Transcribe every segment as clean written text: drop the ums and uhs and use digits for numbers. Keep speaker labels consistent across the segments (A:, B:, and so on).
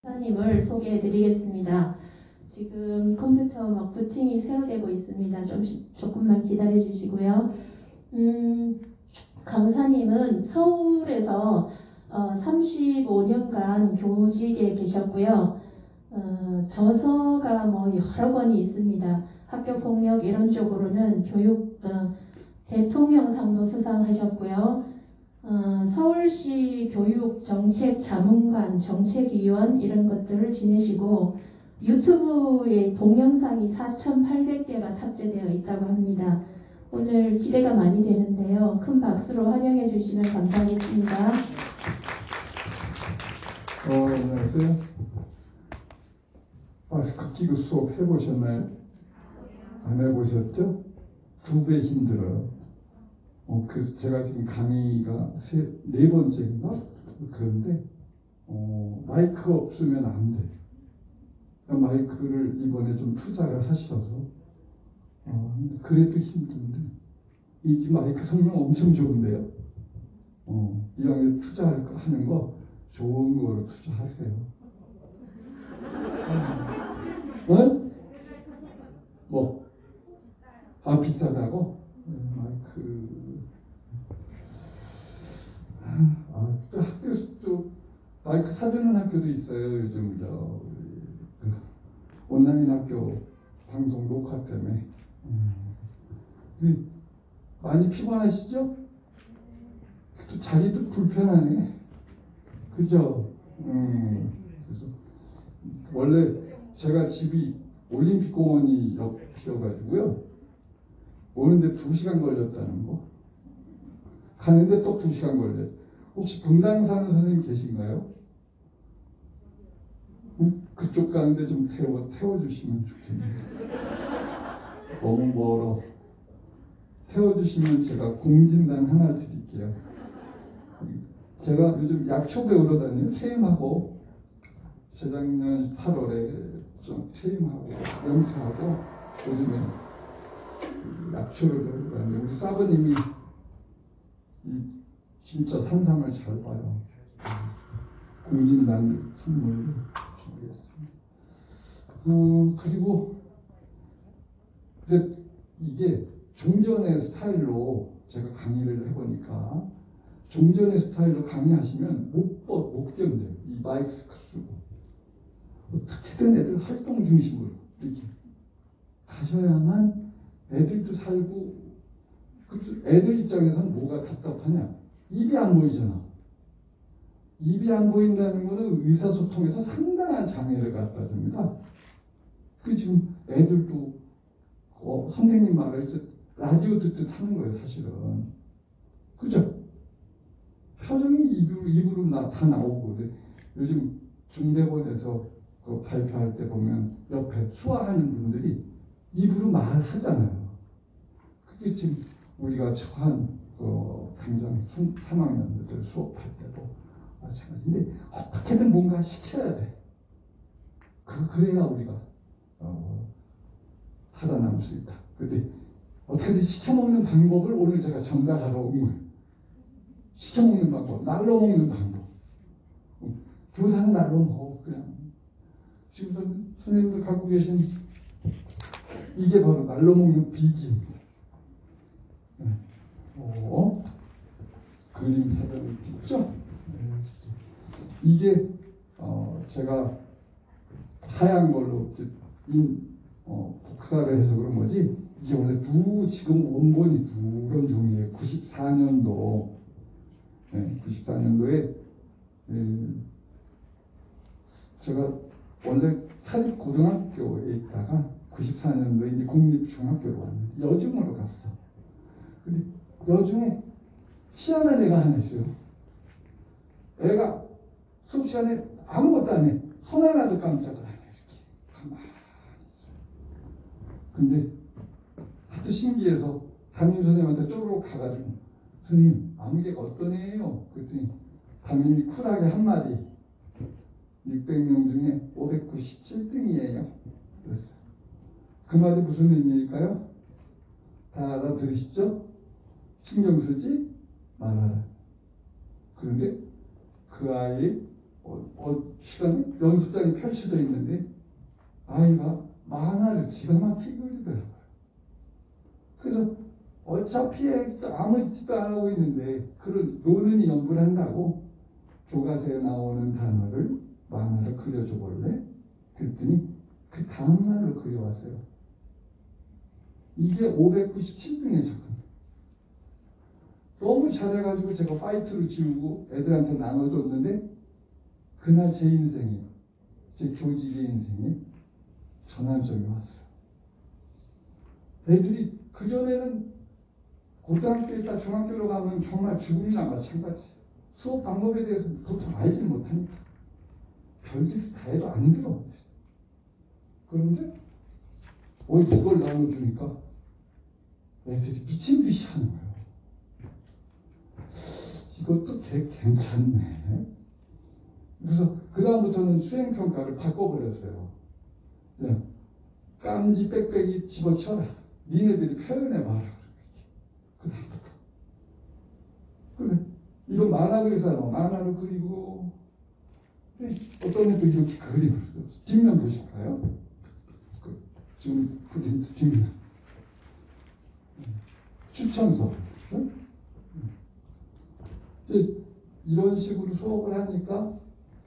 A: 님을 소개해 드리겠습니다. 지금 컴퓨터 부팅이 새로 되고 있습니다. 조금만 기다려 주시고요. 강사님은 서울에서 35년간 교직에 계셨고요. 저서가 여러 권이 있습니다. 학교 폭력 이런 쪽으로는 교육 대통령상도 수상하셨고요. 서울시 교육정책자문관, 정책위원 이런 것들을 지내시고 유튜브에 동영상이 4,800개가 탑재되어 있다고 합니다. 오늘 기대가 많이 되는데요. 큰 박수로 환영해 주시면 감사하겠습니다.
B: 안녕하세요. 마스크 끼고 수업 해보셨나요? 안 해보셨죠? 2배 힘들어요. 그래서 제가 지금 강의가 4번째인가? 그런데 마이크가 없으면 안 돼. 그러니까 마이크를 이번에 좀 투자를 하셔서 그래도 힘든데 이 마이크 성능 엄청 좋은데요. 이왕에 투자하는 거 좋은 거로 투자하세요. 뭐? 비싸다고? 마이크. 또 학교에서 마이크 사주는 학교도 있어요. 요즘 온라인 학교 방송 녹화 때문에. 많이 피곤하시죠? 또 자리도 불편하네. 그죠? 그래서 원래 제가 집이 올림픽공원이 옆이어가지고요. 오는데 2시간 걸렸다는 거. 가는데 또 2시간 걸려요. 혹시 분당 사는 선생님 계신가요? 그쪽 가는데 좀 태워주시면 좋겠네요. 너무 멀어. 태워주시면 제가 공진단 하나 드릴게요. 제가 요즘 약초 배우러 다녀요. 퇴임하고 재작년 8월에 좀 퇴임하고 영퇴하고 요즘에 약초를 배우러 다녀요. 우리 사부님이 진짜 산삼을 잘 봐요. 공진단 선물을 준비했습니다. 그리고 이게 종전의 스타일로 제가 강의를 해보니까 종전의 스타일로 강의하시면 못 견뎌요. 이 마이크 쓰고 어떻게든 애들 활동 중심으로 이렇게 가셔야만 애들도 살고 애들 입장에서는 뭐가 답답하냐? 입이 안 보이잖아. 입이 안 보인다는 거는 의사소통에서 상당한 장애를 갖다 줍니다. 지금 애들도 선생님 말을 라디오 듣듯 하는 거예요, 사실은. 그죠? 표정이 입으로 다 나오고, 요즘 중대본에서 발표할 때 보면 옆에 수화하는 분들이 입으로 말하잖아요. 그게 지금 우리가 처한 당장 3학년들 수업할 때도 마찬가지인데 어떻게든 뭔가 시켜야 돼. 그래야 우리가 살아남을 수 있다. 그런데 어떻게든 시켜먹는 방법을 오늘 제가 전달하러 온 거예요. 시켜먹는 방법, 날로 먹는 방법. 교사는 날로 먹어. 그냥 지금 선생님들 갖고 계신 이게 바로 날로 먹는 비기입니다. 그림 사전이 있죠? 이게 제가 하얀 걸로 복사를 해서 그런 거지 이게 원래 지금 원본이 누런 종이에요. 94년도 94년도에 제가 원래 사립고등학교에 있다가 94년도에 이제 공립중학교로 왔는데 여중으로 갔어. 근데 여중에 희한한 애가 하나 있어요. 애가 수업 시간에 아무것도 안 해. 손 하나도 깜짝을 안 해. 이렇게 가만히 있어. 근데 하도 신기해서 담임 선생님한테 쪼르륵 가가지고 선생님 아무개가 어떤 애예요? 그랬더니 담임이 쿨하게 한마디 600명 중에 597등이에요. 그랬어요. 그 말이 무슨 의미일까요? 다 알아들으시죠? 신경 쓰지 말아라. 그런데 그 아이 시간에 연습장이 펼쳐져 있는데 아이가 만화를 기가 막히게 그리더라고요. 그래서 어차피 아무 짓도 안 하고 있는데 그런 노는이 연구를 한다고 교과서에 나오는 단어를 만화를 그려줘 볼래? 그랬더니 그 다음날로 그려왔어요. 이게 597등의 작품. 너무 잘해가지고 제가 파이트로 지우고 애들한테 나눠줬는데 그날 제 인생에, 제 교직의 인생에 전환점이 왔어요. 애들이 그전에는 고등학교에 있다 중학교로 가면 정말 죽음이나 마찬가지. 수업 방법에 대해서 도통 알지 못하니까. 별짓 다 해도 안 들어. 그런데 이걸 나눠주니까 애들이 미친 듯이 하는 거예요. 이것도 괜찮네. 그래서 그 다음부터는 수행평가를 바꿔버렸어요. 야, 깜지 빽빽이 집어쳐라. 니네들이 표현해봐라. 그 다음부터. 그래. 이거 만화 그리잖아. 만화를 그리고 어떤 애도 이렇게 그리고 뒷면 보실까요? 지금 프린트 뒷면. 추천서. 이런 식으로 수업을 하니까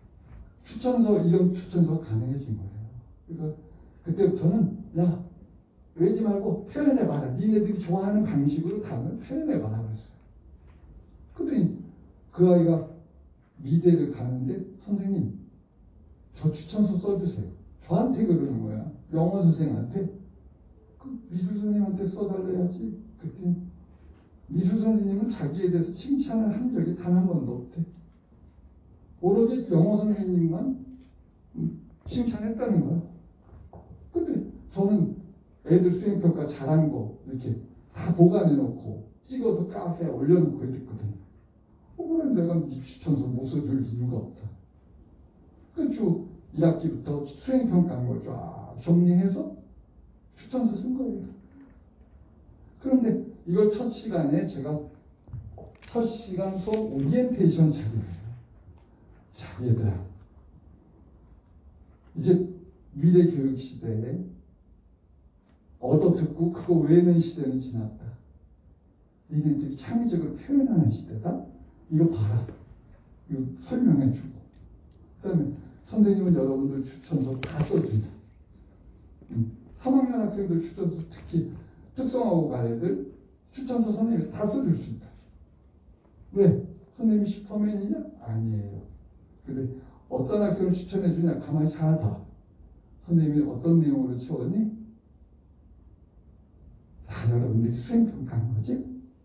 B: 이런 추천서 가능해진 거예요. 그래서 그때부터는 야, 외지 말고 표현해봐라. 니네들이 좋아하는 방식으로 단어를 표현해봐라 그랬어요. 그랬더니 그 아이가 미대를 가는데 선생님 저 추천서 써주세요. 저한테 그러는 거야. 영어 선생님한테. 그 미술 선생님한테 써달래야지. 그랬더니 미술 선생님은 자기에 대해서 칭찬을 한 적이 단 한 번도 없대. 오로지 영어 선생님만 칭찬했다는 거야. 근데 저는 애들 수행평가 잘한 거 이렇게 다 보관해놓고 찍어서 카페에 올려놓고 이랬거든. 왜 내가 이 추천서 못 써줄 이유가 없다. 그래서 1학기부터 수행평가한 걸 쫙 정리해서 추천서 쓴 거예요. 그런데 이걸 첫 시간에 제가 첫 시간 수업 오리엔테이션 자료예요. 자, 얘들아. 이제 미래 교육 시대에 얻어듣고 그거 외우는 시대는 지났다. 니네들이 창의적으로 표현하는 시대다. 이거 봐라. 이거 설명해주고. 그 다음에 선생님은 여러분들 추천서 다 써준다. 3학년 학생들 추천서 특히 특성화고 갈 애들 추천서 선생님이 다 써줄 수 있다. 왜? 선생님이 슈퍼맨이냐? 아니에요. 근데 어떤 학생을 추천해주냐? 가만히 잘 봐. 선생님이 어떤 내용으로 채웠니? 다 여러분들이 수행평가한 거지?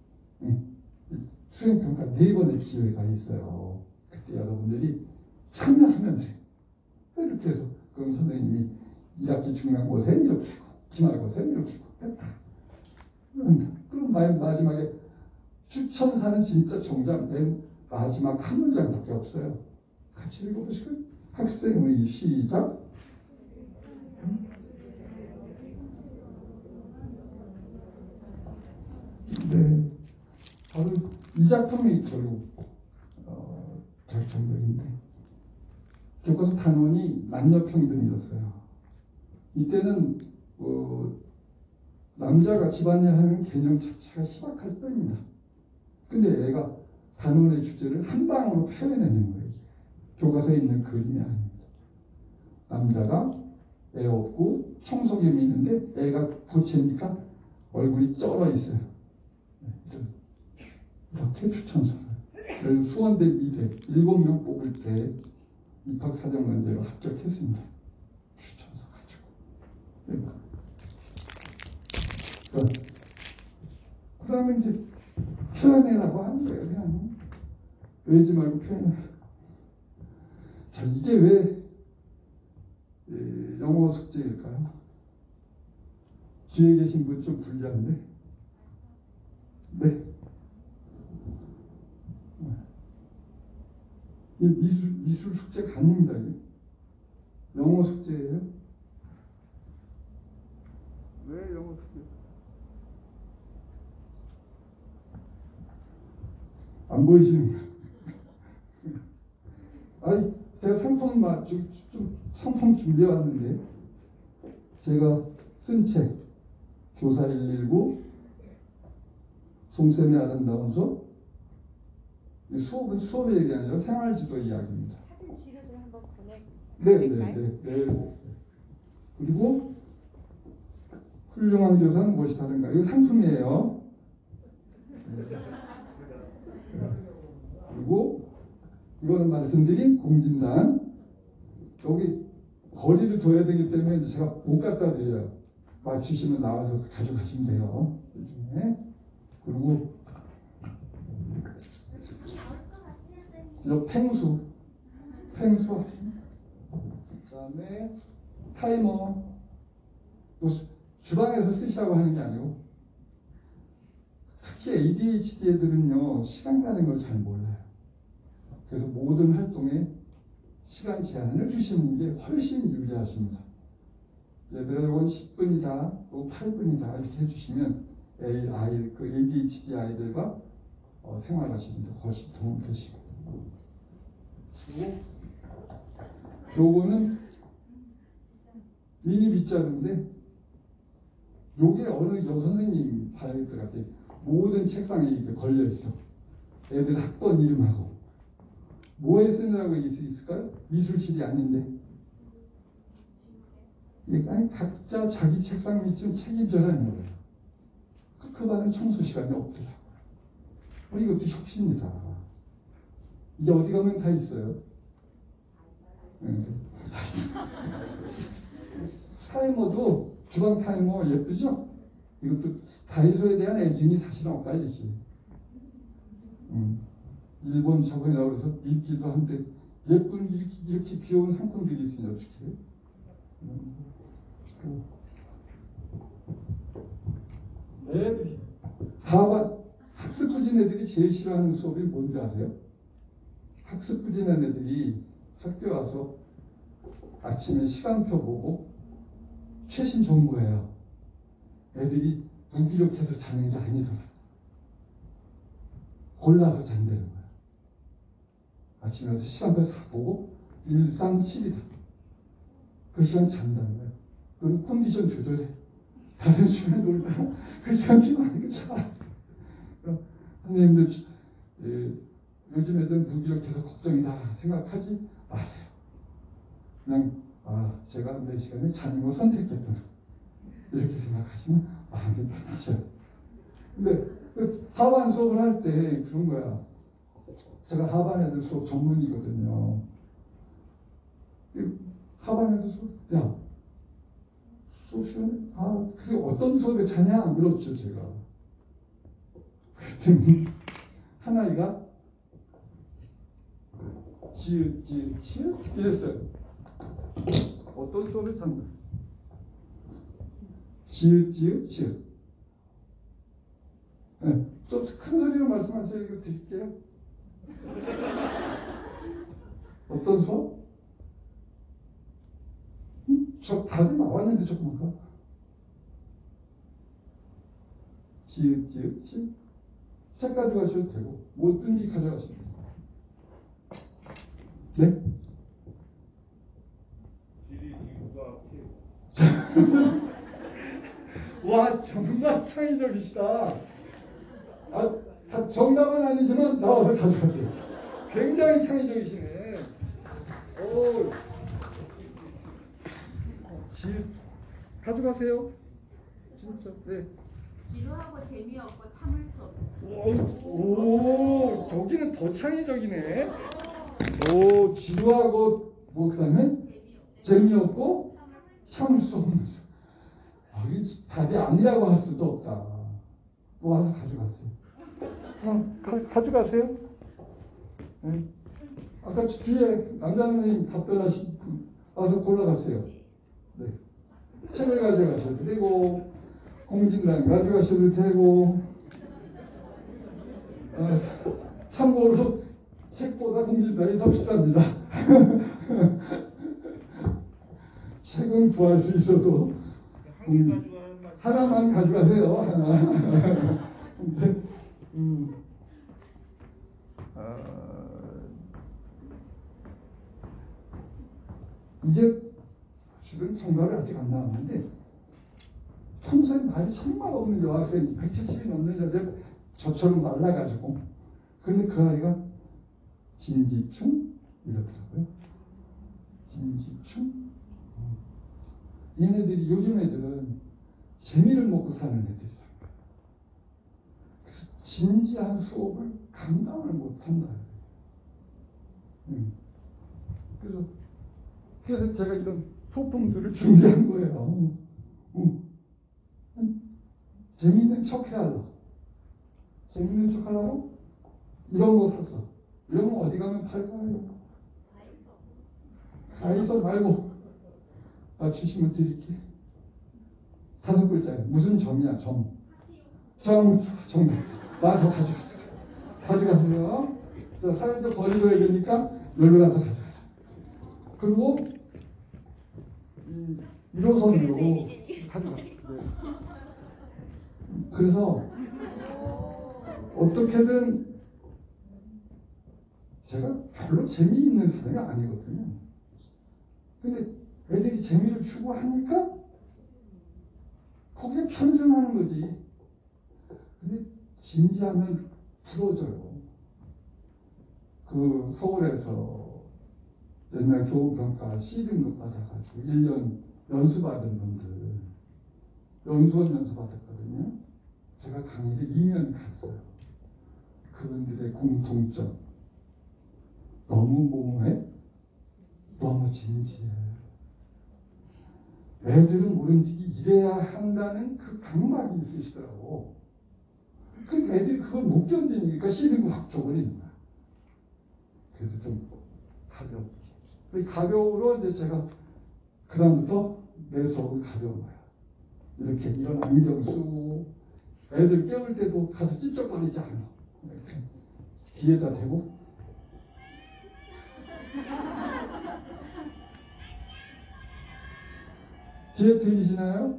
B: 수행평가 4번의 기회가 있어요. 그때 여러분들이 참여하면 돼. 이렇게 해서 그럼 선생님이 1학기 중간고생 이렇게 하고 기말고생 이렇게 하고 했다. 그럼 마지막에 추천사는 진짜 정답 맨 마지막 한 문장밖에 없어요. 같이 읽어보실까요? 학생의 시작. 네, 바로 이 작품이 결국 결정적인데 교과서 단원이 남녀평등이었어요. 이때는 남자가 집안일 하는 개념 자체가 희박할 때입니다. 근데 애가 단원의 주제를 한 방으로 표현해낸 거예요. 교과서에 있는 그림이 아닙니다. 남자가 애 업고 청소기 미는데 애가 보채니까 얼굴이 쩔어 있어요. 이렇게 추천서를. 수원대 미대 7명 뽑을 때 입학사정관제로 합격했습니다. 추천서 가지고. 그 다음에 이제 표현해라고 하는 거예요. 그냥 외지 말고 표현해라. 자, 이게 왜 영어 숙제일까요? 뒤에 계신 분 좀 불리한데. 네. 이 미술 숙제가 아닙니다. 영어 숙제예요. 왜 영어 숙제? 안 보이시는 거예요. 아니, 제가 상품 준비해 왔는데, 제가 쓴 책, 교사 119, 송쌤의 아름다운 수업. 수업은 수업의 얘기 아니라 생활지도 이야기입니다.
C: 사진 지료를 한번
B: 네. 그리고 훌륭한 교사는 무엇이 다른가? 이거 상품이에요. 그리고 이거는 말씀드린 공진단. 여기 거리를 둬야 되기 때문에 제가 못 갖다 드려요. 맞추시면 나와서 가져가시면 돼요. 그리고 이 펭수. 그다음에 타이머. 주방에서 쓰시라고 하는 게 아니고, 특히 ADHD 애들은요 시간 가는 걸 잘 몰라요. 그래서 모든 활동에 시간 제한을 주시는 게 훨씬 유리하십니다. 얘들아 이건 10분이다, 8분이다 이렇게 해주시면 그 ADHD 아이들과 생활하시는데 훨씬 도움 되시고. 그리고 요거는 미니 빗자루인데, 요게 어느 여선생님 봐야겠더라고요. 모든 책상에 이렇게 걸려 있어. 애들 학번 이름하고. 뭐에 쓰느라고 있을까요? 미술실이 아닌데. 아니, 각자 자기 책상 밑 좀 책임져라는 거예요. 그 반은 청소 시간이 없더라고요. 이것도 혁신이다. 이제 어디 가면 다 있어요. 타이머도, 주방 타이머 예쁘죠? 이것도 다이소에 대한 애증이 사실은 엇갈리지. 일본 저번이라고 해서 입기도 한데, 예쁜 이렇게 귀여운 상품들이 있으니 어떻게 해요? 애들이 학습 부진 애들이 제일 싫어하는 수업이 뭔지 아세요? 학습 부진한 애들이 학교 와서 아침에 시간표 보고 최신 정보예요. 애들이 무기력해서 자는 게 아니더라. 골라서 잔다는 거야. 아침에 와서 시간표 다 보고 1, 3, 7이다. 그 시간 잔다는 거야. 그럼 컨디션 조절해. 다른 시간에 놀다가 그 시간 피곤하니까 자. 선생님들 요즘 애들 무기력해서 걱정이다 생각하지 마세요. 그냥 제가 내 시간에 자는 걸 선택했구나 이렇게 생각하시면 마음이 편하죠. 근데 하반 수업을 할 때 그런 거야. 제가 하반 애들 수업 전문이거든요. 하반 애들 수업, 야 수업 시간에 그게 어떤 수업에 자냐 물었죠 제가. 그랬더니 한 아이가 지읒 이랬어요. 어떤 수업에 잔다. 지읒. 네, 또 큰 소리로 말씀하세요. 이거 드릴게요. 어떤 수업? 저 답이 나왔는데 조금만 가. 지읒. 책 가져가셔도 되고 뭐든지 가져가시면 돼요. 네? 와, 정말 창의적이시다. 다 정답은 아니지만 나와서 가져가세요. 굉장히 창의적이시네. 가져가세요. 진짜. 네.
C: 지루하고 재미없고 참을 수 없고.
B: 오, 여기는 더 창의적이네. 지루하고 그다음에 재미없고 참을 수 없는 수. 답이 아니라고 할 수도 없다. 와서 가져가세요. 가져가세요. 네. 아까 뒤에 남자 선생님 답변하신 분 와서 골라가세요. 네. 책을 가져가셔도 되고 공진단 가져가셔도 되고 참고로 책보다 공진단이 더 비쌉니다. 책은 구할 수 있어도 하나만 가져가세요. 하나. 근데, 이게 사실은 정답이 아직 안 나왔는데 평소에 말이 정말 없는 여학생이 170이 넘는 여자 저처럼 말라가지고 근데 그 아이가 진지충 이렇더라고요. 진지충. 얘네들이 요즘 애들은 재미를 먹고 사는 애들이라. 그래서 진지한 수업을 감당을 못한다. 그래서 제가 이런 소품들을 준비한 거예요. 재밌는 척 해야하려고. 재밌는 척 하려고 이런 거 샀어. 이런 거 어디 가면 팔까요? 다이소 말고 맞추시면 드릴게. 5글자예요. 무슨 점이야? 점. 정답. 와서 가져가세요. 자, 사연자 버리줘야 되니까 여기로 가서 가져가세요. 그리고 1호선으로 가져갔어요. 그래서 어떻게든 제가 별로 재미있는 사람이 아니거든요. 근데 애들이 재미를 추구하니까 거기에 편승하는 거지. 근데 진지하면 부러져요. 그 서울에서 옛날 교육평가 C등급 받아가지고 1년 연수받은 분들 연수원 연수 받았거든요. 제가 강의를 2년 갔어요. 그분들의 공통점 너무 모호해, 너무 진지해. 애들은 모른지 이래야 한다는 그 강박이 있으시더라고. 그러니까 애들이 그걸 못 견디니까 C등급 확 줘버리는 거야. 그래서 좀 가볍게. 가벼우로 이제 제가 그다음부터 내 수업은 가벼운 거야. 이렇게 이런 안경 쓰고 애들 깨울 때도 가서 찝쩍거리지 않아. 이렇게 뒤에다 대고 뒤에 들리시나요?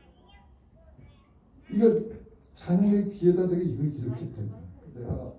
B: 이걸 자녀의 귀에다 대고 이걸 이렇게 대고 내가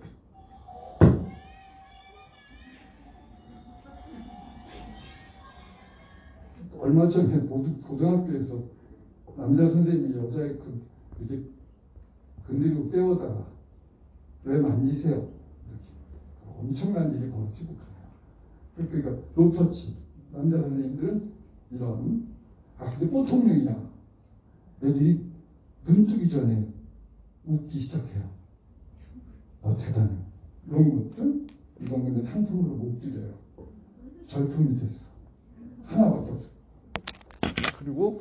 B: 얼마 전에 모두 고등학교에서 남자 선생님이 여자의 이렇게 건드리고 떼어다가 왜 만지세요? 이렇게 엄청난 일이 벌어지고 그래요. 그러니까 노터치 남자 선생님들은 이런 근데 보통령이야. 애들이 눈 뜨기 전에 웃기 시작해요. 대단해. 이런 것들 이건 근데 상품으로 못 드려요. 절품이 됐어. 하나밖에 없어. 그리고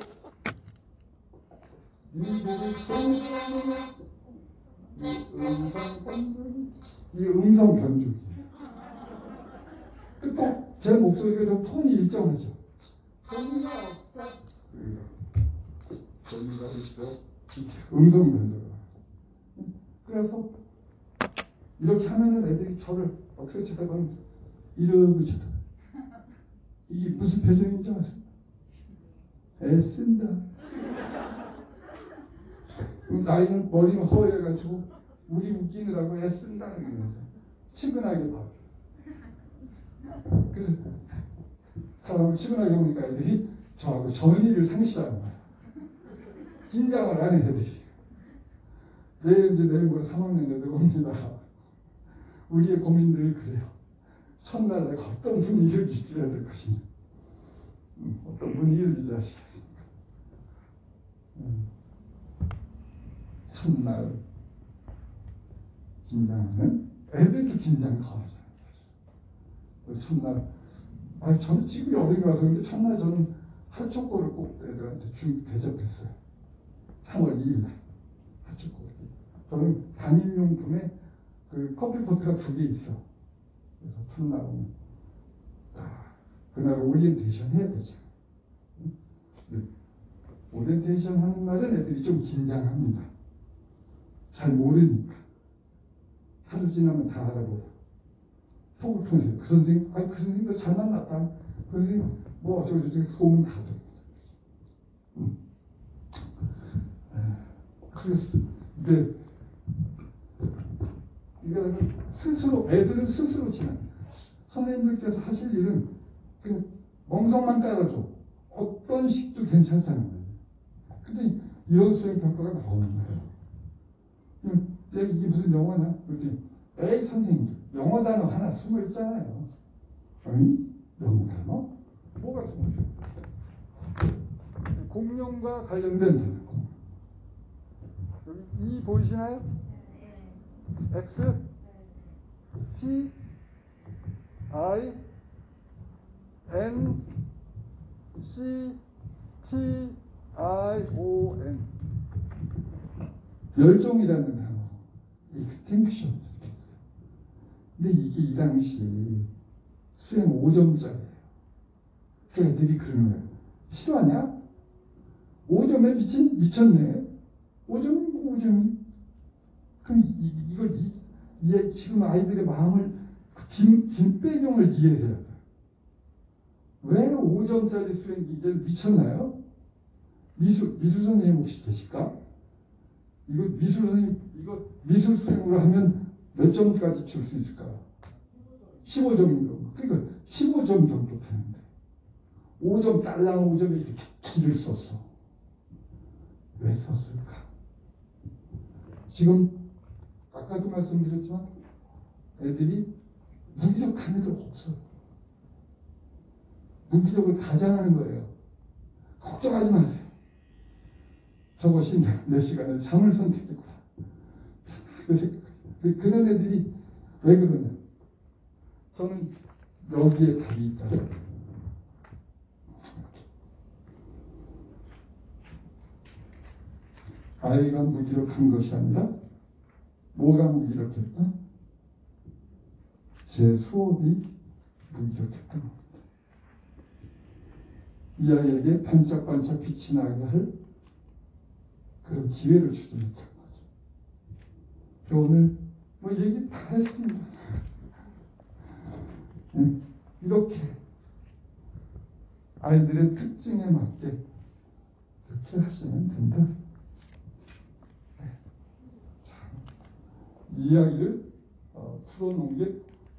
B: 이 음성 변조기. 또 제 목소리가 좀 톤이 일정하죠. 재미가 없어. 재미가 있어. 음성 변조가. 그래서 이렇게 하면은 애들이 저를 어떻게 쳐다보면 이러고 쳐다봐요. 이게 무슨 표정인지 아세요? 애쓴다. 나이는 머리는 허해가지고 우리 웃기느라고 애쓴다는 거죠. 치근하게 봐. 그래서 사람을 치근하게 보니까 애들이 저하고 전의를 상실하는 거야. 긴장을 안 해 애들이. 내일 모레 3학년 애들 옵니다. 우리의 고민들이 그래요. 첫날 내가 어떤 분위기를 유지해야 될 것이냐. 어떤 분위기를 유지하시겠습니까? 첫날 긴장하면 애들도 긴장 더 하잖아요. 첫날 저는 지금이 어린이 와서 그런데 첫날 저는 핫초코를 꼭 애들한테 대접했어요. 3월 2일 날 핫초코. 저는 담임용품에 그 커피포트가 2개 있어. 그래서 첫날 오면 그날 오리엔테이션 해야 되죠. 오리엔테이션 하는 날은 애들이 좀 긴장합니다. 잘 모르니까. 하루 지나면 다 알아보고. 속을 통해서 그 선생님, 그 선생님도 잘 만났다. 그 선생님, 뭐 어쩌고저쩌고 소문 다 들어요. 그래서 이게 스스로 애들은 스스로 지나. 선생님들께서 하실 일은 그냥 멍석만 깔아줘. 어떤 식도 괜찮다는 거예요. 근데 이런 수행 평가가 나오는 거예요. 이게 무슨 영어냐? 그랬더니 에이 선생님들 영어 단어 하나 숨어 있잖아요. 아니 영어 단어? 뭐가 숨어 있어? 공룡과 관련된 단어. 여기 E 보이시나요? X, T, I, N, C, T, I, O, N. 멸종이라는 단어. extinction. 근데 이게 이 당시 수행 5점짜리예요. 그러니까 애들이 그러는 거예요. 싫어하냐? 5점에 미쳤네. 5점. 그럼 이걸 지금 아이들의 마음을 뒷배경을 이해해야 돼. 왜 5점짜리 수행이 이제 미쳤나요? 미술 선생님 혹시 계실까? 이거 미술 선생님 이거 미술 수행으로 하면 몇 점까지 줄 수 있을까요? 15점이요. 그러니까 15점 정도 되는데 5점 딸랑 5점에 이렇게 길을 썼어. 왜 썼을까? 지금 아까도 말씀드렸지만 애들이 무기력한 애들 없어요. 무기력을 가장하는 거예요. 걱정하지 마세요. 저것이 내 시간에 잠을 선택했구나. 그런 애들이 왜 그러냐? 저는 여기에 답이 있다. 아이가 무기력한 것이 아니라 뭐가 무기력했다? 제 수업이 무기력했던 겁니다. 이 아이에게 반짝반짝 빛이 나게 할 그런 기회를 주지 못한 거죠. 오늘 뭐 얘기 다 했습니다. 이렇게 아이들의 특징에 맞게 이렇게 하시면 된다. 이야기를 풀어놓은 게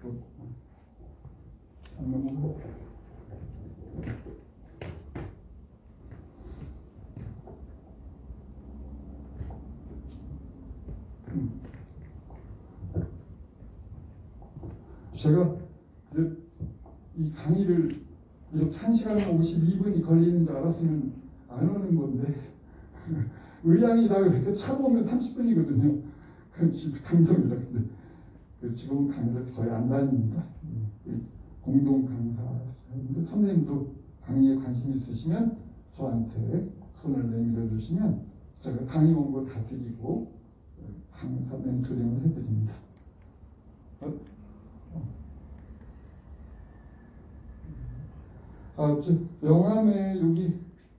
B: 제가 이 강의를 이렇게 1시간에 52분이 걸리는 줄 알았으면 안 오는 건데 의향이 다 그렇게 차로 오면 30분이거든요. 그 강성이라 근데 지금 강의를 거의 안 다닙니다. 공동 강사인데 선생님도 강의에 관심 있으시면 저한테 손을 내밀어 주시면 제가 강의 원고 다 드리고 강사 멘토링을 해드립니다. 명함에 여기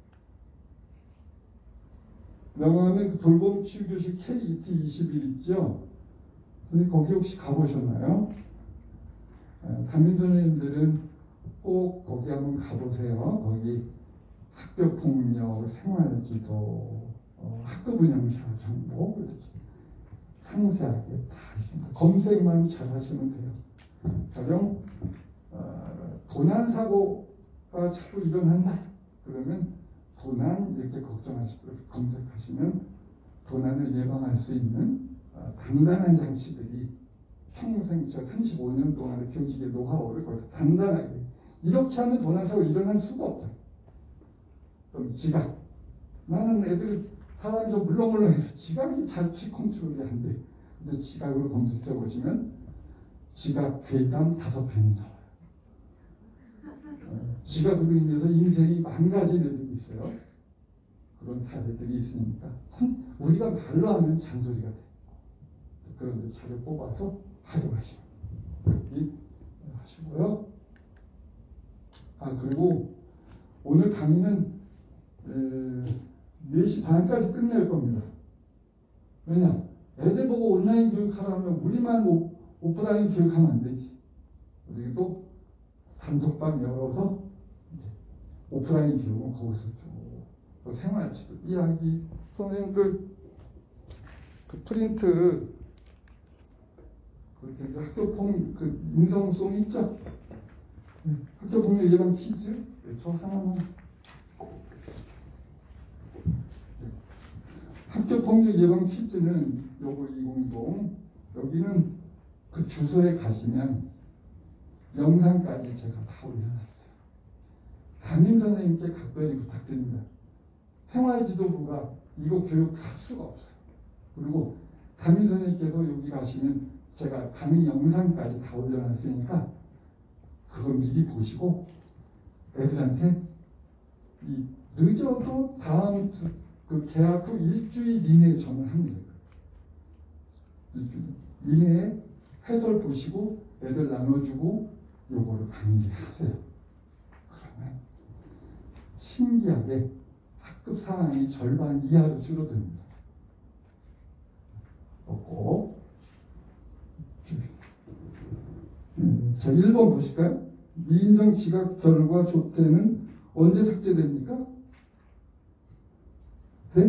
B: 명함에 그 돌봄 치유교실 KET 20일 있죠? 근데 거기 혹시 가보셨나요? 담임 선생님들은 꼭 거기 한번 가보세요. 거기 학교폭력, 생활지도, 학급 운영사 정보 상세하게 다 있습니다. 검색만 잘 하시면 돼요. 가령 도난사고가 자꾸 일어난다. 그러면 도난 이렇게 걱정하시고 검색하시면 도난을 예방할 수 있는 단단한 장치들이 평생 제가 35년 동안의 교직의 노하우를 거기서 단단하게 이렇게 하면 도난사고 일어날 수가 없다. 또 지각. 나는 애들 사람이 좀 물렁물렁해서 지각이 잘 컨트롤이 안 돼. 근데 지각으로 검색해 보시면 지각 괴담 5편이 나와요. 지각으로 인해서 인생이 망가진 애들이 있어요. 그런 사례들이 있으니까 우리가 말로 하면 잔소리가 돼. 그런데 자료 뽑아서 활용하시고 하시고요. 그리고 오늘 강의는 4시 반까지 끝낼 겁니다. 왜냐? 애들 보고 온라인 교육하라면 우리만 오프라인 교육하면 안 되지. 우리 또 단톡방 열어서 오프라인 교육은 거기서 또 생활지도 이야기 선생님 그 프린트 학교폭 그 인성송 있죠? 학교폭력 예방 퀴즈 저 하나만. 학교 폭력 예방 퀴즈는 요거 2020 여기는 그 주소에 가시면 영상까지 제가 다 올려놨어요. 담임 선생님께 각별히 부탁드립니다. 생활지도부가 이거 교육할 수가 없어요. 그리고 담임 선생님께서 여기 가시면 제가 강의 영상까지 다 올려놨으니까 그거 미리 보시고 애들한테 늦어도 다음 그 개학 후 일주일 이내에 전화하면 돼요. 일주일 이내에 해설 보시고 애들 나눠주고 요거를 강의하세요. 그러면 신기하게 학급 상황이 절반 이하로 줄어듭니다. 꼭. 자, 1번 보실까요? 미인정 지각 결과 조태는 언제 삭제됩니까? 네?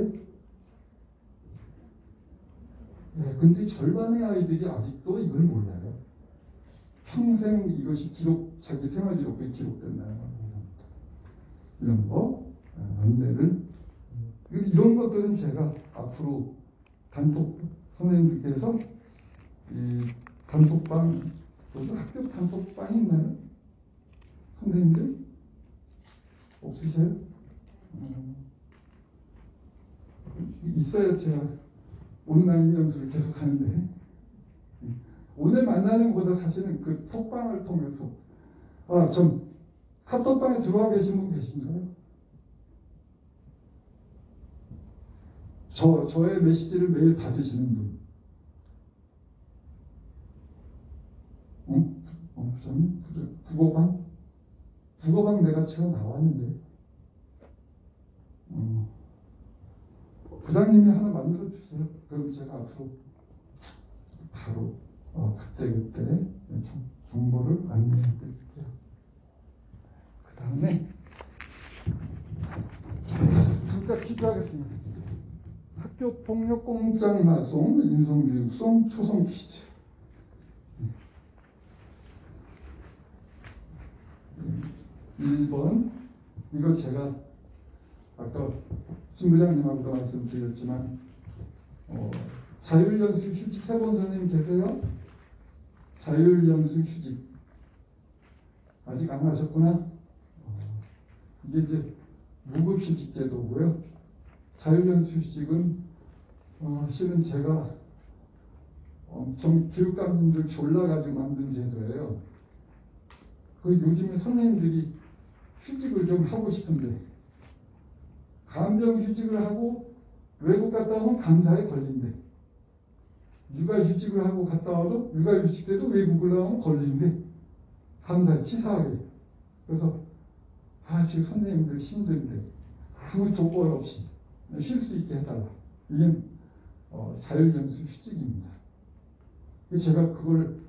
B: 네, 근데 절반의 아이들이 아직도 이걸 몰라요. 평생 이것이 자기 생활 기록부에 기록된다는 겁니다. 이런 거, 안내를. 이런 것들은 제가 앞으로 단톡, 선생님들께서 이 단톡방, 학교 단톡방이 있나요? 선생님들? 없으세요? 있어야 제가 온라인 연수를 계속 하는데, 오늘 만나는 것보다 사실은 그 톡방을 통해서, 전 카톡방에 들어와 계신 분 계신가요? 저의 메시지를 매일 받으시는 분. 부장님? 국어방? 국어방 내가 지금 나왔는데. 부장님이 하나 만들어 주세요. 그럼 제가 앞으로 바로 그때그때 정보를 안내해 드릴게요. 그 다음에 진짜 퀴즈 하겠습니다. 학교 폭력 꼼짝 마송, 인성교육송, 초성 퀴즈. 1번, 이거 제가 아까 신 부장님하고도 말씀드렸지만 자율연수 휴직 해본 선생님 계세요? 자율연수 휴직 아직 안 하셨구나. 이게 이제 무급휴직 제도고요. 자율연수 휴직은 실은 제가 엄청 교육감님들 졸라가지고 만든 제도예요. 그 요즘에 선생님들이 휴직을 좀 하고 싶은데 간병 휴직을 하고 외국 갔다 오면 감사에 걸린대. 육아 휴직을 하고 갔다 와도 육아 휴직 때도 외국을 나오면 걸린대. 감사에 치사하게. 그래서 지금 선생님들 힘든데 아무 조건 없이 쉴 수 있게 해달라. 이게 자율연수 휴직입니다. 제가 그걸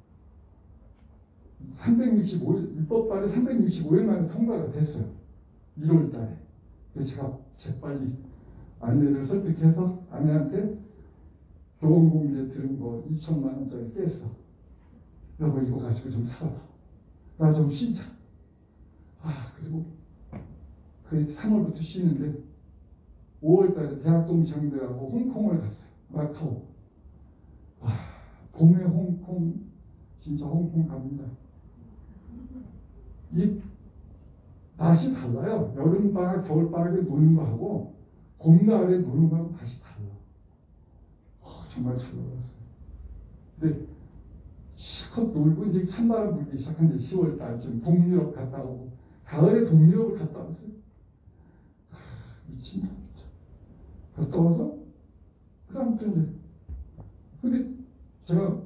B: 365일, 입법 발의 365일 만에 통과가 됐어요. 1월 달에. 그래서 제가 재빨리 아내를 설득해서 아내한테 교원공제 들은 거 2천만 원짜리 깼어. 여보 이거 가지고 좀 살아봐. 나 좀 쉬자. 그리고 그 3월부터 쉬는데 5월 달에 대학 동창들하고 홍콩을 갔어요. 마카오. 봄에 홍콩, 진짜 홍콩 갑니다. 이 맛이 달라요. 여름방학, 겨울방학에 노는 거하고 봄, 가을에 노는 거하고 맛이 달라. 정말 잘 놀았어요. 근데 실컷 놀고 이제 찬바람 불기 시작한 지 10월 달쯤 동유럽 갔다 오고 가을에 동유럽을 갔다 왔어요. 미친다 진짜. 갔다 와서 그 다음부터 이제 근데 제가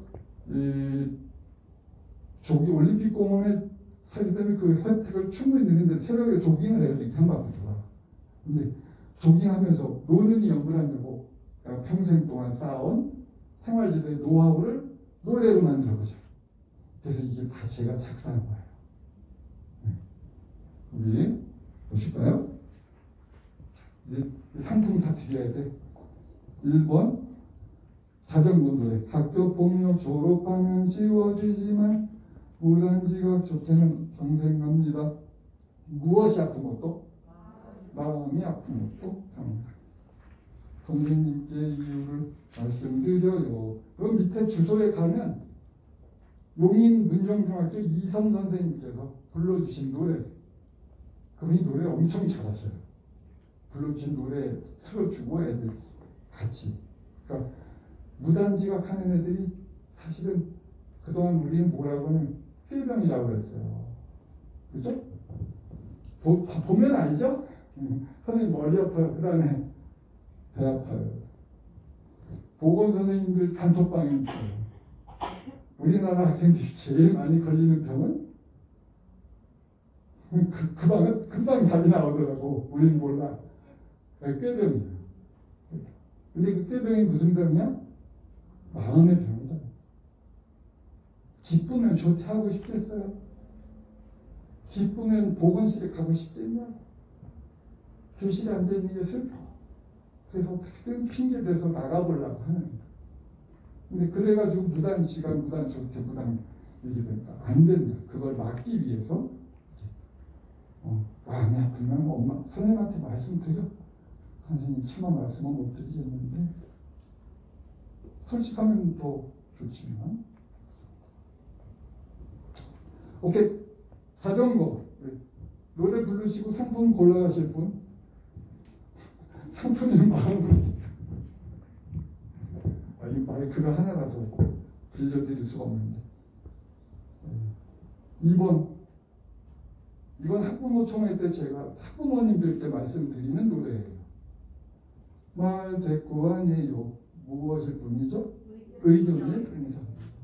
B: 조기 올림픽 공원에 살기 때문에 그 혜택을 충분히 누리는데 새벽에 조깅을 해야 돼. 한 바퀴 돌아. 근데 조깅하면서 노는이 연구하려고 평생 동안 쌓아온 생활지도의 노하우를 노래로 만들어보자. 그래서 이게 다 제가 작사한 거예요. 우리 보실까요? 이제 상품 다 드려야 돼. 1번 자전거 노래. 학교 폭력 졸업하면 지워지지만 무단지각 조퇴는 평생 갑니다. 무엇이 아픈 것도? 마음이 아픈 것도 병이다. 선생님께 이유를 말씀드려요. 그 밑에 주소에 가면 용인 문정중학교 이성 선생님께서 불러주신 노래, 그분이 노래 엄청 잘하셔요. 불러주신 노래 틀어주고 애들 같이. 그러니까 무단지각 하는 애들이 사실은 그동안 우리는 뭐라고 하면 꾀병이라고 그랬어요. 그죠? 보면 알죠? 선생님 머리 아파요. 그 다음에 배 아파요. 보건 선생님들 단톡방에 있어요. 우리나라 학생들이 제일 많이 걸리는 병은 그 방은 금방 답이 나오더라고. 우린 몰라. 꾀병이에요. 근데 그 꾀병이 무슨 병이야? 마음의 병이다. 기쁘면 조퇴하고 싶겠어요? 기쁘면 보건실에 가고 싶겠냐? 교실에 앉아있는 게 슬퍼. 그래서 어떻게든 핑계 대서 나가보려고 하는 거야. 근데 그래가지고 무단 지각, 무단 조퇴, 무단 이렇게 되니까 안 된다. 그걸 막기 위해서 마음이 아프면 엄마, 선생님한테 말씀드려. 선생님 차마 말씀은 못 드리겠는데 솔직하면 더 좋지만. 오케이. 자전거. 노래 부르시고 상품 골라가실 분. 상품이 마음으로. 이 마이크가 하나라서 빌려드릴 수가 없는데. 2번. 이건 학부모 총회 때 제가 학부모님들께 말씀드리는 노래예요. 말 대꾸 아니에요. 무엇일 뿐이죠? 의견일 뿐이죠.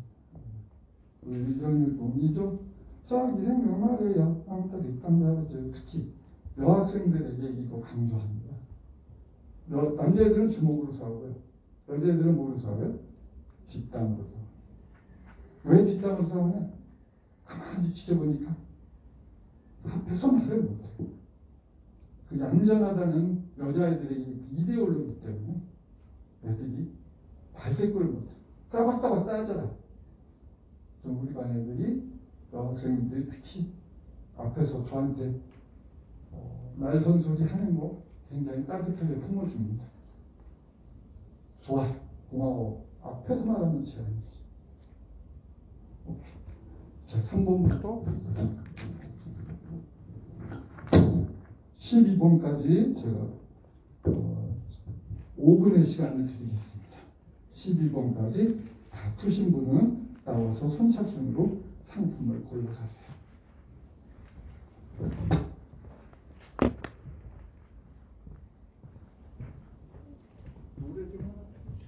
B: 의견일 뿐이죠. 자기 생각 말이에요. 깜짝이 깜짝이죠. 특히 여학생들에게 이거 강조합니다. 남자애들은 주먹으로 싸우고요. 여자애들은 뭐로 싸워요? 뒷담으로 싸워요. 왜 뒷담으로 싸우냐? 가만히 지켜보니까 앞에서 말을 못해요. 그 얌전하다는 여자애들의 그 이데올로기 때문에 애들이 발대꾸를 못해요. 따박따박 따져라. 좀 우리 반 애들이 여학생들이 특히 앞에서 저한테 날선소리 하는 거 굉장히 따뜻하게 품어줍니다. 좋아, 고마워. 앞에서 말하면 제한이지. 오케이. 자, 3번부터 12번까지 제가 5분의 시간을 드리겠습니다. 12번까지 다 푸신 분은 나와서 선착순으로 상품을 골라가세요. 노래 좀 하나.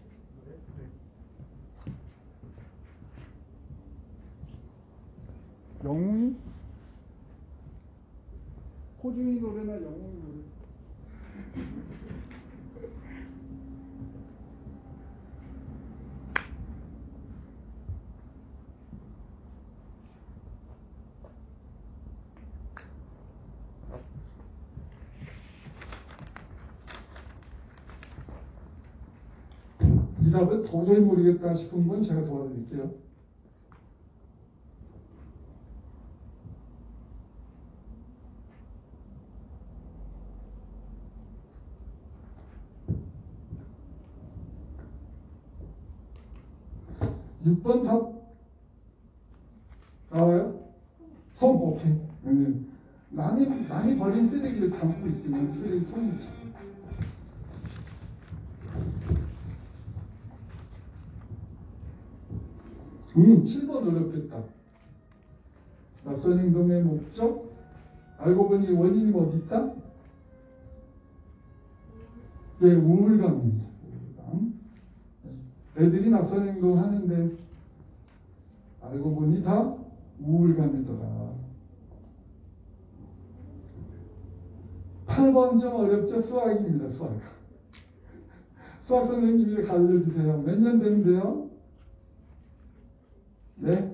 B: 영웅이? 호중이 노래나 영웅이 노래. 이 답을 도저히 모르겠다 싶은 분 제가 도와드릴게요. 육 번 답 나와요? 통, 오케이. 남이 버린 쓰레기를 담고 있으면 쓰레기통이지. 7번 어렵겠다. 낯선 행동의 목적? 알고 보니 원인이 어디 있다? 예, 우물감입니다. 애들이 낯선 행동 하는데 알고 보니 다 우울감이더라. 8번 좀 어렵죠? 수학입니다. 수학. 수학 선생님이 알려주세요. 몇 년 됐는데요? 네?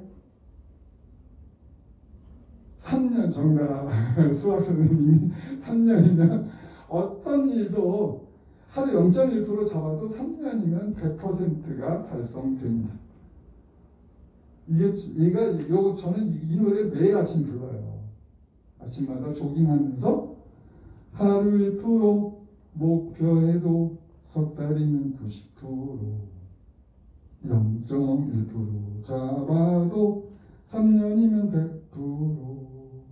B: 3년 정답. 수학 선생님이 3년이면 어떤 일도 하루 0.1% 잡아도 3년이면 100%가 달성됩니다. 저는 이 노래 매일 아침 불러요. 아침마다 조깅하면서 하루 1%, 목표에도 석 달이면 90%, 0.1% 잡아도 3년이면 100%,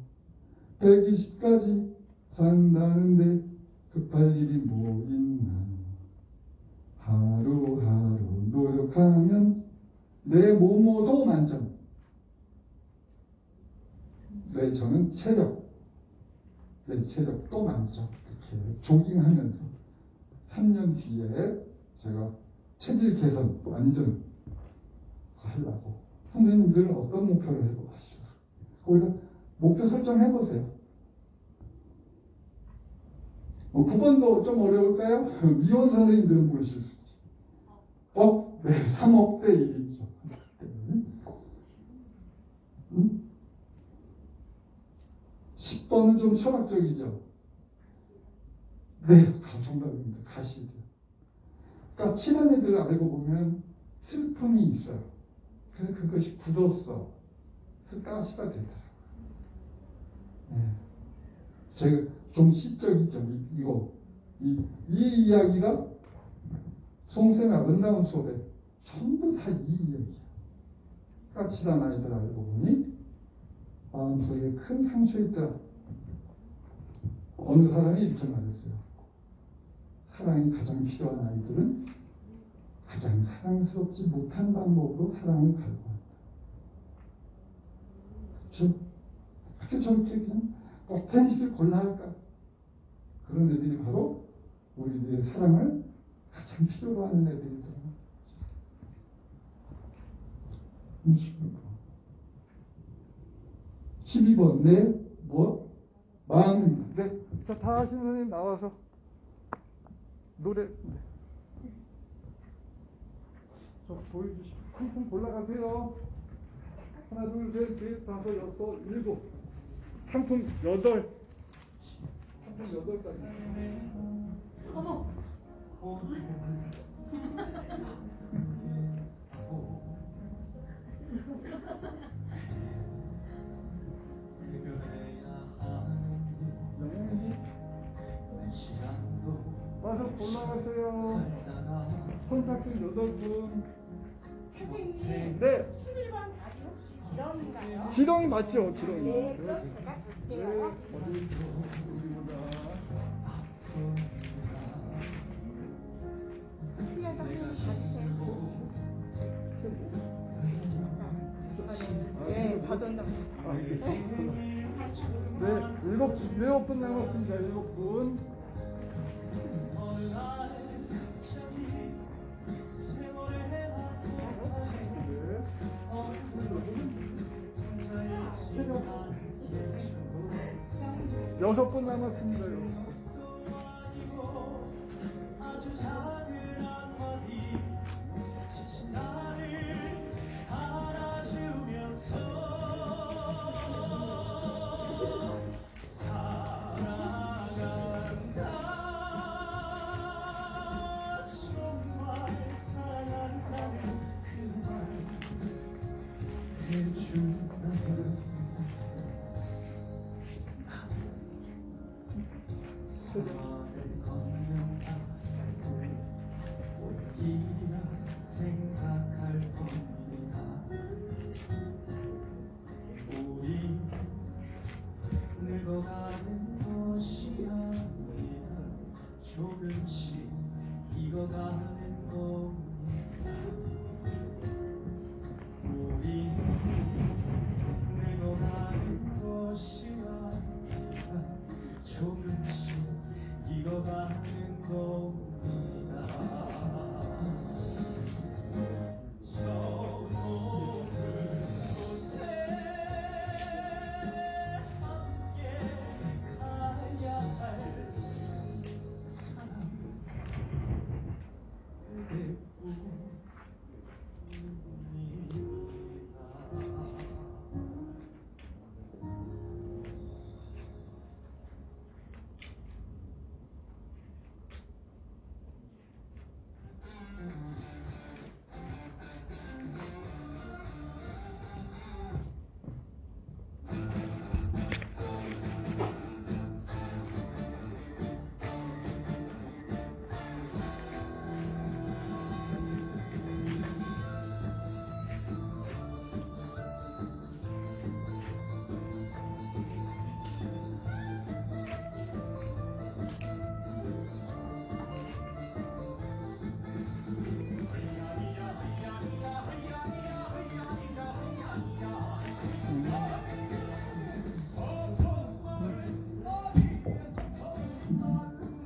B: 120까지 산다는데 급할 일이 뭐 있나. 하루하루 노력하면 내 몸도 만점. 저는 내 체력도 만점. 이렇게 조깅하면서 3년 뒤에 제가 체질 개선 완전 하려고. 선생님들 어떤 목표를 해보시죠? 거기다 목표 설정해보세요. 9번도 좀 어려울까요? 미혼 선생님들은 모르실 수 있지. 네, 3억대 1이죠. 응? 10번은 좀 철학적이죠. 네, 정답입니다. 가시죠. 그러니까 친한 애들을 알고 보면 슬픔이 있어요. 그래서 그것이 굳었어. 그래서 가시가 되더라고요. 네. 제가 좀 시적이죠. 이 이야기가 송쌤의 아름다운 수업에 전부 다 이 이야기야. 까칠한 아이들 알고 보니 마음속에 큰 상처 있더라. 어느 사람이 이렇게 말했어요. 사랑이 가장 필요한 아이들은 가장 사랑스럽지 못한 방법으로 사랑을 갈구한다. 그렇죠? 어떻게 저렇게 그냥 펜짓을 골라 할까? 그런 애들이 바로 우리들의 사랑을 가장 필요로 하는 애들이더라. 12번, 마음입니다. 네. 자, 다 하시는 선생님 나와서 노래. 네. 저 보여주시고, 한참 올라가세요. 하나, 둘, 셋, 넷, 다섯, 여섯, 일곱. 상품 8. 상품 8가지.
C: 어머.
B: 와서 올라가세요. 선착순 8분.
C: 선생님.
B: 네.
C: 11번 답이 혹시 지렁인가요?
B: 지렁이 맞죠? 지렁이.
C: 네, 그럼 제가 볼게요.
B: 어디 보자.
C: 틀려서 한번 봐주세요. 네, 저도
B: 네, 7분 남았습니다. 7분. 네. 6분 남았습니다.
D: 조금씩 익어가는 겁니다. 우리 늙어가는 것이 아니라 조금씩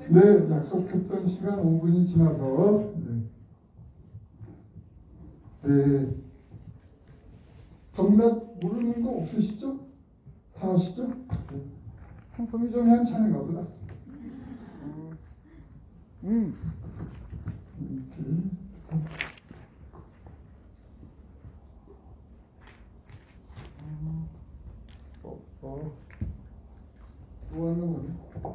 B: 네, 약속했던 시간 5분이 지나서 네. 정답 모르는 거 없으시죠? 다 아시죠? 네. 상품이 좀 괜찮은가 보다. 이렇게. 뭐 하는 거지?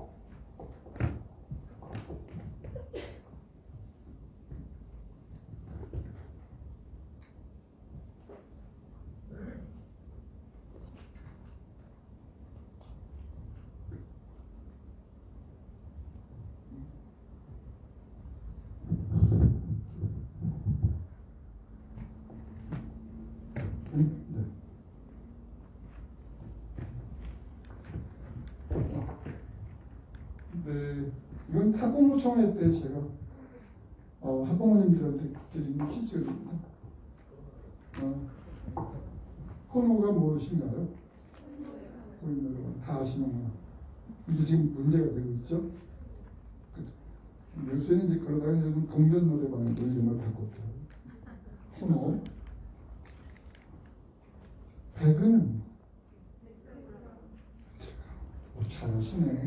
B: 네. 네, 이건 학부모총회 때 제가 학부모님들한테 드리는 퀴즈입니다. 코너가 무엇인가요? 보이는 다 아시는구나. 이게 지금 문제가 되고 있죠. 요새는 이제 그러다가 요즘 동전 노래방으로 이름을 바꿨죠. 코너. 배그는 잘하시네.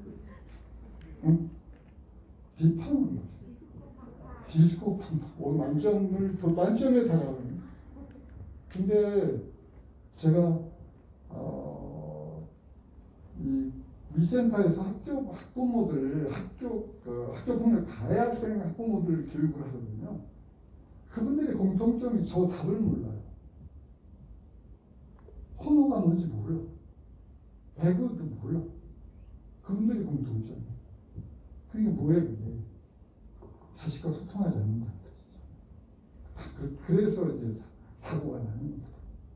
B: 응? 비판은 디스코 판파. 만점을 더 만점에 달하는. 근데 제가 이 위센터에서 학부모들 학교 폭력 가해 학생 학부모들 교육을 하거든요. 그분들의 공통점이 저 답을 몰라요. 코너가 뭔지 몰라. 배그도 몰라. 그분들이 공통점. 그게 뭐예요, 그게? 자식과 소통하지 않는다는 거죠. 그래서 이제 사고가 나는 겁니다.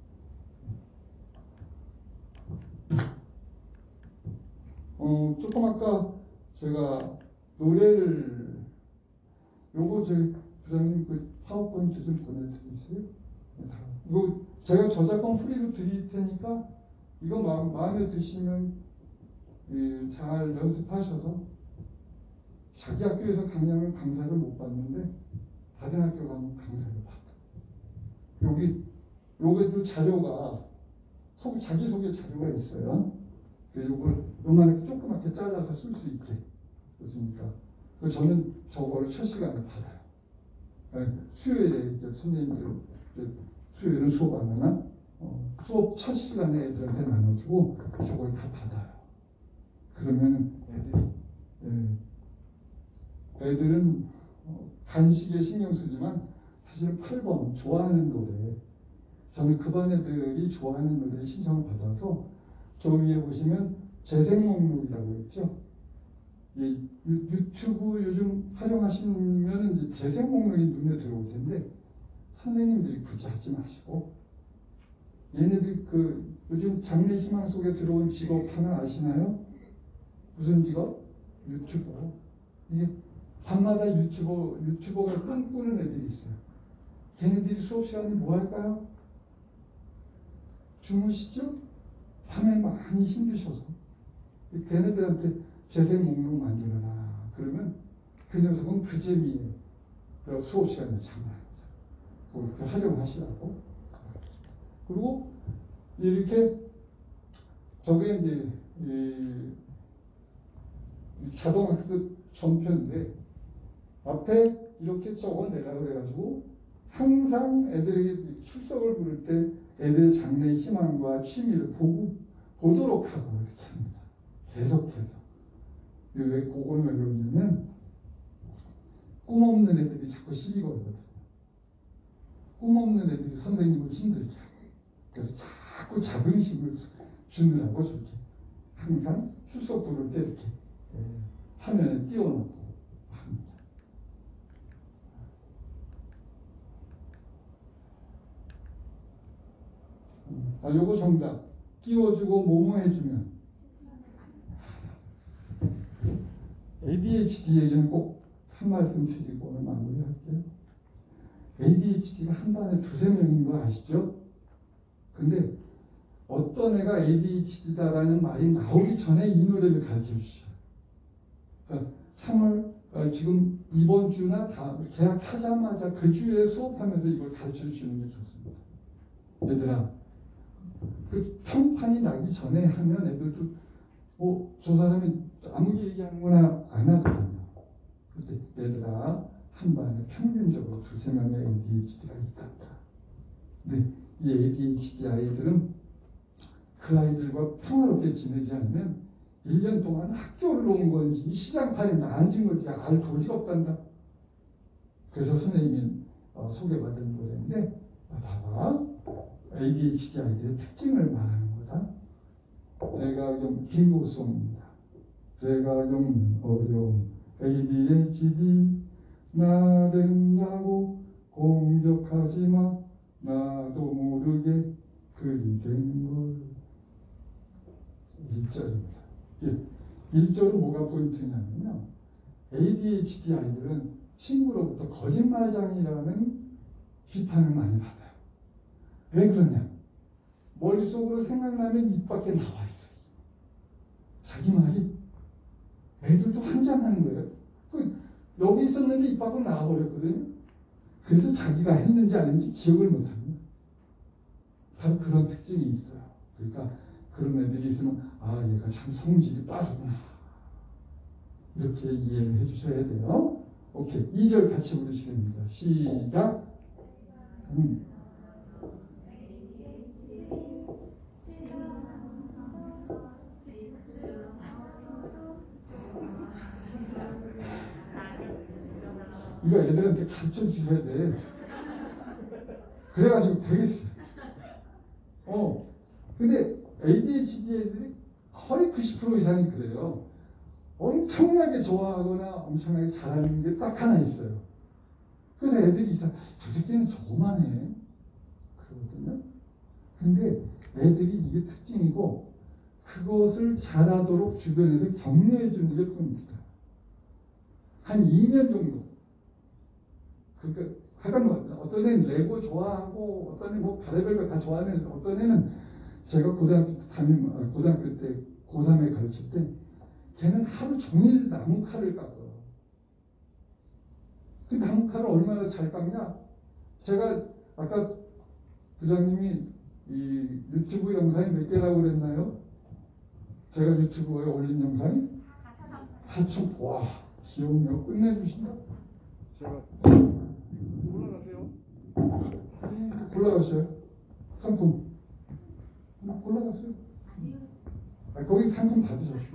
B: 조금 아까 제가 노래를, 요거 제 부장님 그 파워포인트 좀 보내드리세요. 이거 제가 저작권 프리로 드릴 테니까 이거 마음에 드시면 잘 연습하셔서 자기 학교에서 강의하면 강사를 못 받는데 다른 학교 가면 강사를 받아. 요게 자료가 자기소개 자료가 있어요. 요걸 요만하게 조그맣게 잘라서 쓸 수 있게. 그렇습니까? 저는 저거를 첫 시간에 받아요. 수요일에 이제 선생님들 수요일은 수업 안 하나? 수업 첫 시간에 애들한테 나눠주고 저걸 다 받아요. 그러면 애들은 간식에 신경 쓰지만 사실은 8번 좋아하는 노래, 저는 그 반 애들이 좋아하는 노래 신청을 받아서 저 위에 보시면 재생 목록이라고 있죠. 유튜브 요즘 활용하시면 이제 재생 목록이 눈에 들어올 텐데 선생님들이 굳이 하지 마시고 얘네들 요즘 장래희망 속에 들어온 직업 하나 아시나요? 무슨 직업? 유튜버. 이게 밤마다 유튜버가 꿈꾸는 애들이 있어요. 걔네들이 수업 시간에 뭐 할까요? 주무시죠? 밤에 많이 힘드셔서 걔네들한테 재생 목록 만들어라. 그러면 그 녀석은 그 재미에 수업 시간에 참여합니다. 그걸 활용하시라고. 그리고 이렇게 저게 이제 자동학습 전편인데 앞에 이렇게 적어내라 그래가지고 항상 애들에게 출석을 부를 때 애들의 장래의 희망과 취미를 보도록 하고 이렇게 합니다. 계속해서. 왜 그거는 왜 그러냐면 꿈 없는 애들이 자꾸 시비 걸거든요. 꿈 없는 애들이 선생님을 힘들게 하고 그래서 자꾸 자긍심을 주느라고 저렇게 항상 출석 부를 때 이렇게 화면에 띄워놓고 합니다. 요거 정답. 끼워주고 뭐뭐 해주면. ADHD에게는 꼭 한 말씀 드리고 오늘 마무리할게요. ADHD가 한 반에 2~3명인 거 아시죠? 근데 어떤 애가 ADHD다라는 말이 나오기 전에 이 노래를 가르쳐 주셔요. 그러니까 3월 지금 이번 주나 계약하자마자 그 주에 수업하면서 이걸 가르쳐 주는 게 좋습니다. 얘들아, 그 평판이 나기 전에 하면 애들도 저 사람이 아무리 얘기하는구나 안 하거든요. 그때 얘들아, 한 반에 평균적으로 2~3명의 ADHD가 있다. 근데 이 ADHD 아이들은 그 아이들과 평화롭게 지내지 않으면 1년 동안 학교를 온 건지 시장판에 앉은 건지 알 도리가 없단다. 그래서 선생님이 소개받은 노래인데 봐봐. ADHD 아이들의 특징을 말하는 거다. 내가 좀 빙고송입니다. 내가 좀 어려움 ADHD 나댄다고 공격하지 마. 나도 모르게 그리 되는 걸. 1절입니다. 1절은 뭐가 포인트냐면요. ADHD 아이들은 친구로부터 거짓말장이라는 비판을 많이 받아요. 왜 그러냐? 머릿속으로 생각나면 입 밖에 나와 있어요. 자기 말이 애들도 환장하는 거예요. 여기 있었는데 입 밖으로 나와버렸거든요. 그래서 자기가 했는지 안 했는지 기억을 못합니다. 바로 그런 특징이 있어요. 그러니까 그런 애들이 있으면 얘가 참 성질이 빠르구나. 이렇게 이해를 해주셔야 돼요. 오케이. 2절 같이 부르시면 됩니다. 시작. 이거 애들한테 가르쳐 주셔야 돼. 그래가지고 되겠어요. 근데 ADHD 애들이 거의 90% 이상이 그래요. 엄청나게 좋아하거나 엄청나게 잘하는 게 딱 하나 있어요. 그래서 애들이 저 새끼는 저거만 해. 그러거든요. 근데 애들이 이게 특징이고 그것을 잘하도록 주변에서 격려해 주는 게 포인트다. 한 2년 정도. 그러니까 하여간 어떤 애는 레고 좋아하고 어떤 애는 별의별 거 다 좋아하는 어떤 애는 제가 고등학교 때 고3에 가르칠 때 걔는 하루 종일 나무칼을 깎아요. 그 나무칼을 얼마나 잘 깎냐? 제가 아까 부장님이 이 유튜브 영상이 몇 개라고 그랬나요? 제가 유튜브에 올린 영상이 4천. 와, 기억력 끝내주신다. 제가 올라가세요. 올라가세요. 상품 올라가세요. 거기 상품 받으셨어요.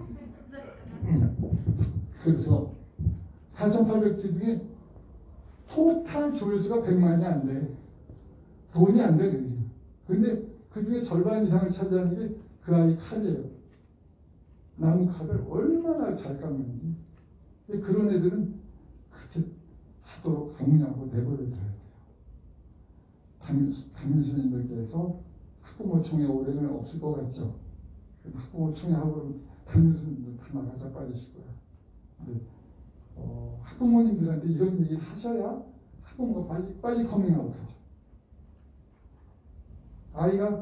B: 그래서 4,800개 중에 토탈 조회수가 100만이 안 돼. 돈이 안 돼. 그러죠. 근데 그 중에 절반 이상을 차지하는 게 그 아이 칼이에요. 나무 칼을 얼마나 잘 깎는지. 그런 애들은 그렇게 하도록 격려하고 내버려 둬야 돼요. 담임선생님들께서 학부모총회 올해는 없을 것 같죠. 학부모총회 하고 담임선생님들 다 나가자 빠지실 거야. 근데 학부모님들한테 이런 얘기를 하셔야 학부모가 빨리 커밍아웃하죠. 아이가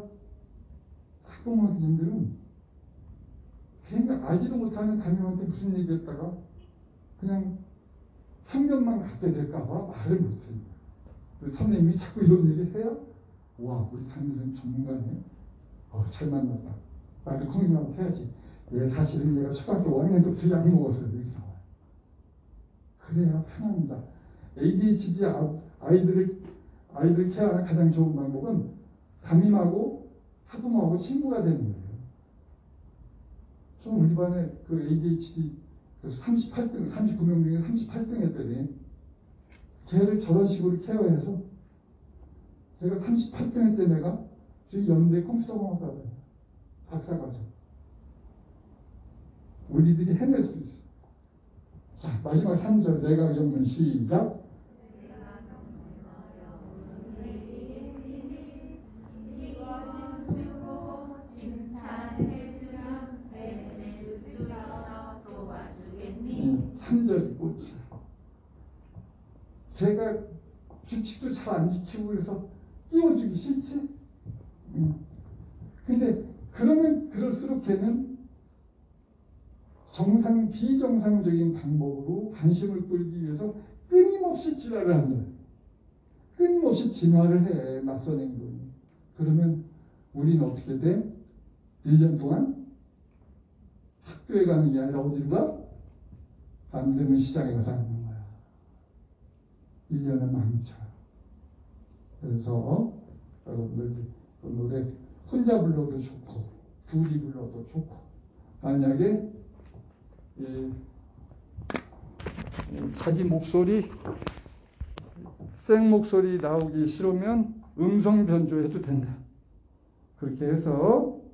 B: 학부모님들은 그냥 알지도 못하는 담임한테 무슨 얘기했다가 그냥 편견만 갖게 될까봐 말을 못해요. 선생님이 자꾸 이런 얘기를 해야 와, 우리 담임선생님 전문가네. 잘 만났다. 나도 커밍아웃 해야지. 사실은 얘가 초등학교 5학년 때부터 약 먹었어요. 이렇게 나와요. 그래야 편합니다. ADHD 아이들을 케어하는 가장 좋은 방법은 담임하고 학부모하고 친구가 되는 거예요. 좀 우리 반에 그 ADHD 38등, 39명 중에 38등 했더니 걔를 저런 식으로 케어해서 제가 38등 했대 내가 지금 연대 컴퓨터공학과다. 박사과정. 우리들이 해낼 수 있어. 자, 마지막 3절 내가 겪는 시작. 삼절이 꽃이에요. 제가 규칙도 잘 안 지키고 그래서 띄워주기 싫지? 근데 그러면 그럴수록 걔는 비정상적인 방법으로 관심을 끌기 위해서 끊임없이 지랄을 한다. 끊임없이 진화를 해, 낯선 행동이. 그러면 우리는 어떻게 돼? 1년 동안 학교에 가는 게 아니라 어디로 가? 밤 되면 시장에 가서 앉는 거야. 1년을 망쳐. 그래서 여러분들 그 노래 혼자 불러도 좋고 둘이 불러도 좋고 만약에 자기 목소리 생 목소리 나오기 싫으면 음성 변조해도 된다. 그렇게 해서